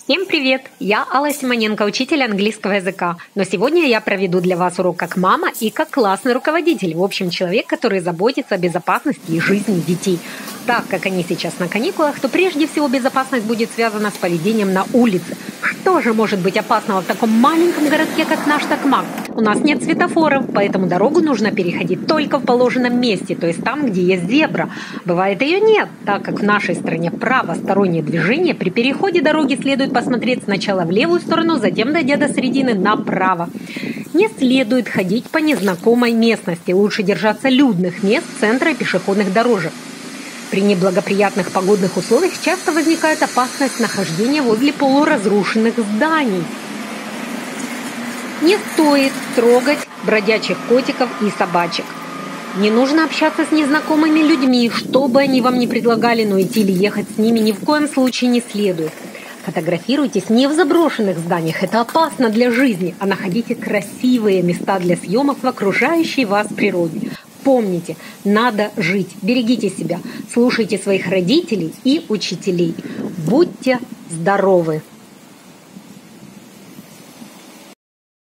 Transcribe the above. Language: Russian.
Всем привет! Я Алла Симоненко, учитель английского языка. Но сегодня я проведу для вас урок как мама и как классный руководитель. В общем, человек, который заботится о безопасности и жизни детей. Так как они сейчас на каникулах, то прежде всего безопасность будет связана с поведением на улице. Что же может быть опасного в таком маленьком городке, как наш Токмак? У нас нет светофоров, поэтому дорогу нужно переходить только в положенном месте, то есть там, где есть зебра. Бывает, ее нет, так как в нашей стране правостороннее движение, при переходе дороги следует посмотреть сначала в левую сторону, затем, дойдя до середины, направо. Не следует ходить по незнакомой местности, лучше держаться людных мест, центра и пешеходных дорожек. При неблагоприятных погодных условиях часто возникает опасность нахождения возле полуразрушенных зданий. Не стоит трогать бродячих котиков и собачек. Не нужно общаться с незнакомыми людьми, что бы они вам ни предлагали, но идти или ехать с ними ни в коем случае не следует. Фотографируйтесь не в заброшенных зданиях, это опасно для жизни, а находите красивые места для съемок в окружающей вас природе. Помните, надо жить, берегите себя, слушайте своих родителей и учителей. Будьте здоровы!